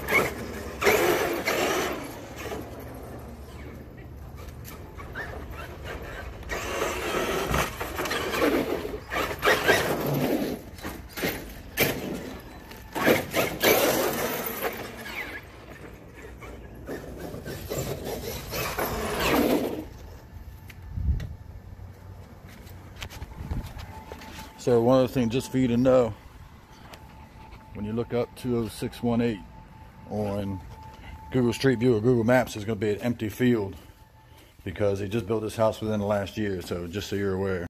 So one other thing, just for you to know, when you look up 20618 on Google Street View or Google Maps, there's going to be an empty field because he just built this house within the last year. So just so you're aware.